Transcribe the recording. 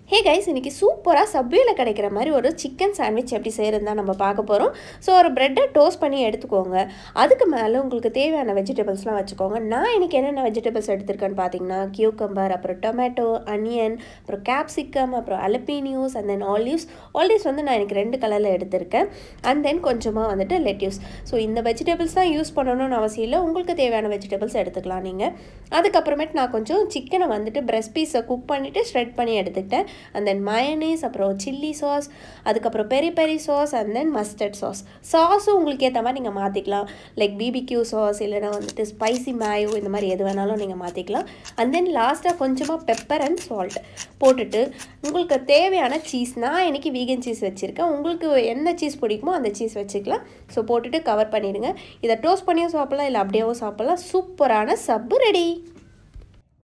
Hey guys, இன்னைக்கு சூப்பராக சப்வேயில் கிடைக்கிற மாதிரி ஒரு சிக்கன் சாண்ட்விச் எப்படி செய்கிறது தான் நம்ம பார்க்க போகிறோம். ஸோ ஒரு ப்ரெட்டை டோஸ்ட் பண்ணி எடுத்துக்கோங்க. அதுக்கு மேலே உங்களுக்கு தேவையான வெஜிடபிள்ஸ்லாம் வச்சுக்கோங்க. நான் இன்றைக்கி என்னென்ன வெஜிடபிள்ஸ் எடுத்திருக்கேன்னு பார்த்தீங்கன்னா, கியூக்கம்பர், அப்புறம் டொமேட்டோ, அனியன், அப்புறம் கேப்சிகம், அப்புறம் அலப்பீனியூஸ் அண்ட் தென் ஆலிவ்ஸ் வந்து நான் எனக்கு 2 கலரில் எடுத்திருக்கேன். அண்ட் தென் கொஞ்சமாக வந்துட்டு லெட்யூஸ். ஸோ இந்த வெஜிடபிள்ஸ் தான் யூஸ் பண்ணணும்னு அவசியம் இல்லை. உங்களுக்கு தேவையான வெஜிடபிள்ஸ் எடுத்துக்கலாம் நீங்கள். அதுக்கப்புறமேட்டு நான் கொஞ்சம் சிக்கனை வந்துட்டு பிரெஸ்ட் பீஸை குக் பண்ணிவிட்டு ஷ்ரெட் பண்ணி எடுத்துக்கிட்டேன். அண்ட் தென் மயனீஸ், அப்புறம் சில்லி சாஸ், அதுக்கப்புறம் peri peri sauce and then mustard சாஸும் உங்களுக்கு ஏற்ற மாதிரி நீங்கள் மாற்றிக்கலாம். லைக் பிபிக்யூ சாஸ் இல்லைனா வந்துட்டு ஸ்பைசி மேயோ, இந்த மாதிரி எது வேணாலும் நீங்கள் மாற்றிக்கலாம். அண்ட் தென் லாஸ்ட்டாக கொஞ்சமாக பெப்பர் அண்ட் சால்ட் போட்டுட்டு உங்களுக்கு தேவையான சீஸ், நான் இன்றைக்கி வீகன் சீஸ் வச்சுருக்கேன். உங்களுக்கு என்ன சீஸ் பிடிக்குமோ அந்த சீஸ் வச்சுக்கலாம். ஸோ போட்டுட்டு கவர் பண்ணிவிடுங்க. இதை டோஸ்ட் பண்ணியும் சாப்பிட்லாம், இல்லை அப்படியேவும் சாப்பிட்லாம். சூப்பரான சப்பு ரெடி.